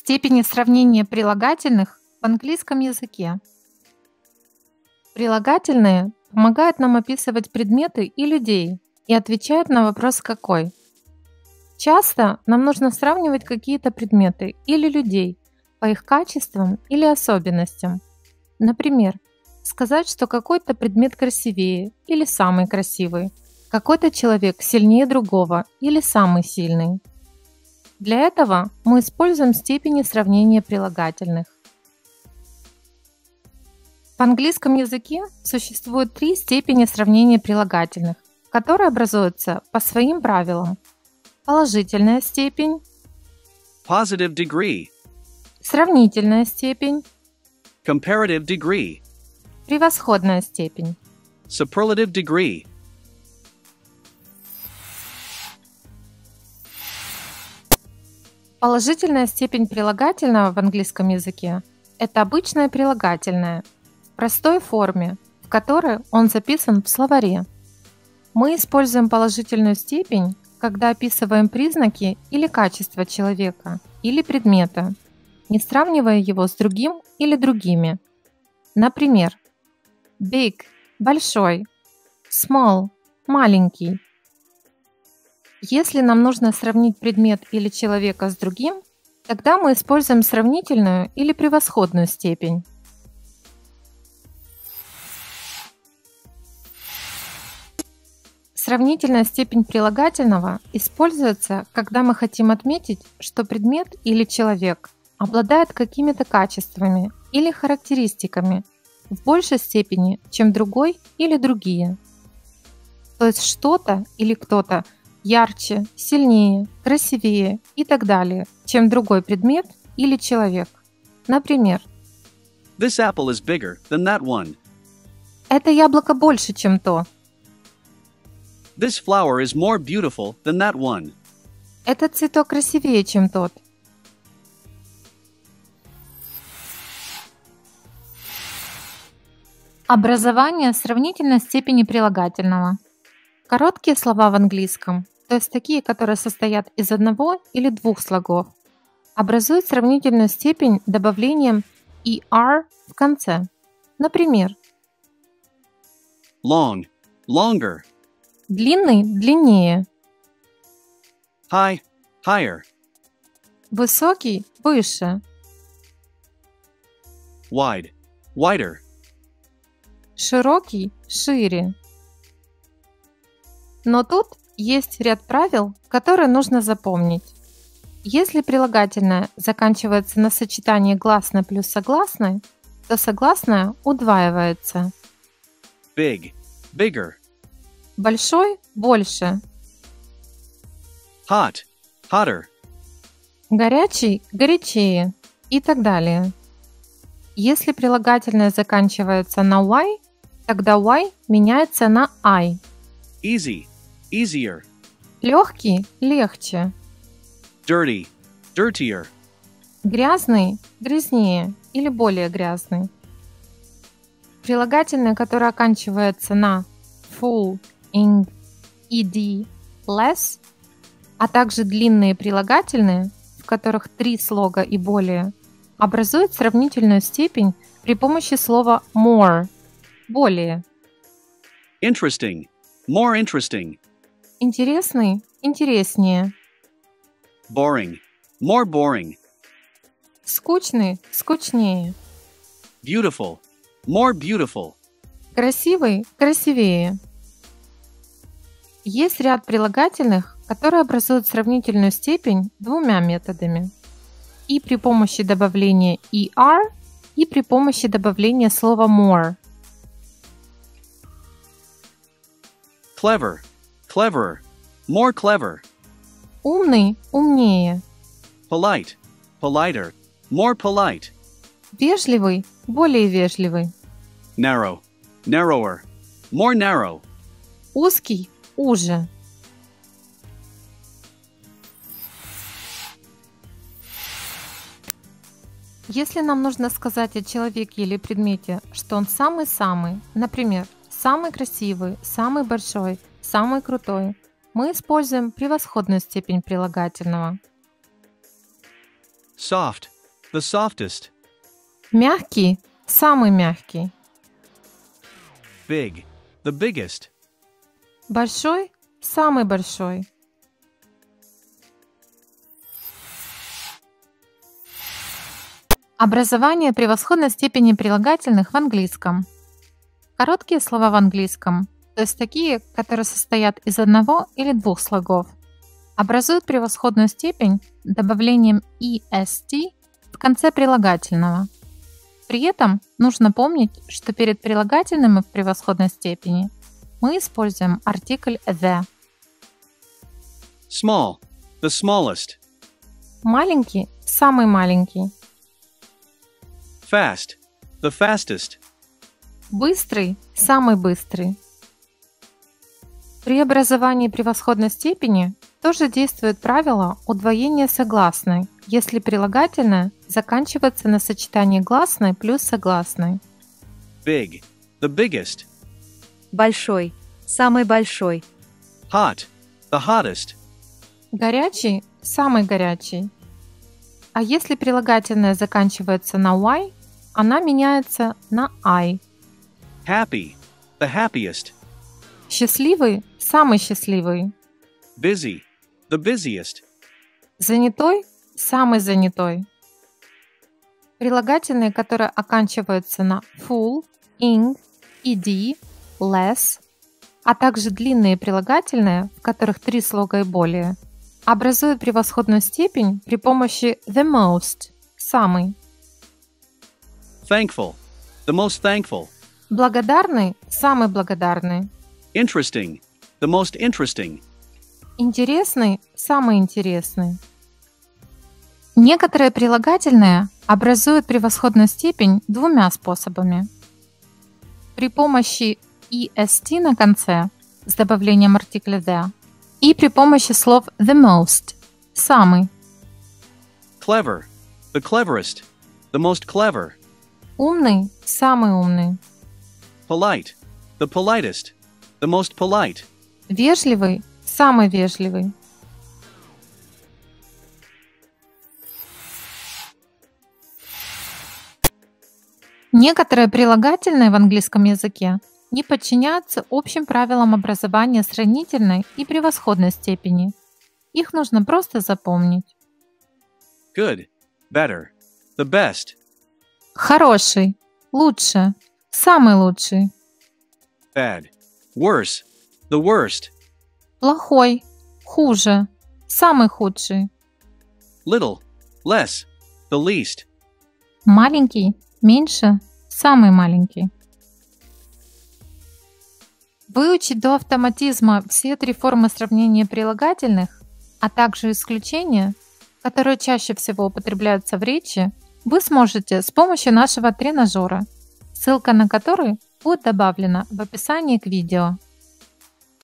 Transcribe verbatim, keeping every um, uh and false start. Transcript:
Степени сравнения прилагательных в английском языке. Прилагательные помогают нам описывать предметы и людей и отвечают на вопрос «какой?». Часто нам нужно сравнивать какие-то предметы или людей по их качествам или особенностям. Например, сказать, что какой-то предмет красивее или самый красивый, какой-то человек сильнее другого или самый сильный. Для этого мы используем степени сравнения прилагательных. В английском языке существует три степени сравнения прилагательных, которые образуются по своим правилам. Положительная степень, Positive degree. сравнительная степень, Comparative degree. превосходная степень. Superlative degree. Положительная степень прилагательного в английском языке – это обычное прилагательное в простой форме, в которой он записан в словаре. Мы используем положительную степень, когда описываем признаки или качества человека или предмета, не сравнивая его с другим или другими. Например, big – большой, small – маленький. Если нам нужно сравнить предмет или человека с другим, тогда мы используем сравнительную или превосходную степень. Сравнительная степень прилагательного используется, когда мы хотим отметить, что предмет или человек обладает какими-то качествами или характеристиками в большей степени, чем другой или другие. То есть что-то или кто-то ярче, сильнее, красивее и так далее, чем другой предмет или человек. Например, This apple is bigger than that one. это яблоко больше, чем то. This flower is more beautiful than that one. Этот цветок красивее, чем тот. Образование сравнительной степени прилагательного. Короткие слова в английском, то есть такие, которые состоят из одного или двух слогов, образуют сравнительную степень добавлением er в конце. Например, Long. Longer. длинный – длиннее, High. Higher. высокий – выше, Wide. Wider. широкий – шире. Но тут есть ряд правил, которые нужно запомнить. Если прилагательное заканчивается на сочетании гласной плюс согласной, то согласная удваивается. Big. Bigger. Большой – больше, Hot. Hotter. горячий – горячее и так далее. Если прилагательное заканчивается на y, тогда y меняется на I. Easy. Easier. Легкий – легче, Dirty. Dirtier. грязный – грязнее или более грязный. Прилагательное, которое оканчивается на full, ing, ed, less, а также длинные прилагательные, в которых три слога и более, образуют сравнительную степень при помощи слова more – более. Interesting. More interesting. Интересный – интереснее, Boring. More boring. скучный – скучнее, Beautiful. More beautiful. красивый – красивее. Есть ряд прилагательных, которые образуют сравнительную степень двумя методами. И при помощи добавления er, и при помощи добавления слова more. Clever. Cleverer. More clever. Умный – умнее, Polite. Politer. More polite. вежливый – более вежливый, Narrow. Narrower. More narrow. узкий – уже. Если нам нужно сказать о человеке или предмете, что он самый-самый, например, самый красивый, самый большой, самый крутой, мы используем превосходную степень прилагательного. Soft. the softest. Мягкий – самый мягкий. Big, the biggest. Большой – самый большой. Образование превосходной степени прилагательных в английском. Короткие слова в английском, то есть такие, которые состоят из одного или двух слогов, образуют превосходную степень добавлением est в конце прилагательного. При этом нужно помнить, что перед прилагательным в превосходной степени мы используем артикль the. Small, the smallest. Маленький – самый маленький. Fast, the fastest. Быстрый – самый быстрый. При образовании превосходной степени тоже действует правило удвоения согласной, если прилагательное заканчивается на сочетании гласной плюс согласной. Big, the biggest. Большой, самый большой. Hot, the hottest. Горячий – самый горячий. А если прилагательное заканчивается на y, она меняется на I. Happy, the happiest. Счастливый – самый счастливый. Busy, the busiest. Занятой – самый занятой. Прилагательные, которые оканчиваются на full, ing, ed, less, а также длинные прилагательные, в которых три слога и более, образуют превосходную степень при помощи the most – самый. Thankful, the most thankful. Благодарный – самый благодарный. Interesting, the most interesting. Интересный – самый интересный. Некоторые прилагательные образуют превосходную степень двумя способами. При помощи est на конце с добавлением артикля the и при помощи слов the most – самый. Clever, the cleverest, the most clever. Умный – самый умный. Polite, the politest, the most polite. Вежливый – самый вежливый. Некоторые прилагательные в английском языке не подчиняются общим правилам образования сравнительной и превосходной степени. Их нужно просто запомнить. Good, better, the best. Хороший, лучше, самый лучший. Bad, worse, the worst. Плохой, хуже, самый худший. Little, less, the least. Маленький, меньше, самый маленький. Выучить до автоматизма все три формы сравнения прилагательных, а также исключения, которые чаще всего употребляются в речи, вы сможете с помощью нашего тренажера, ссылка на который будет добавлена в описании к видео.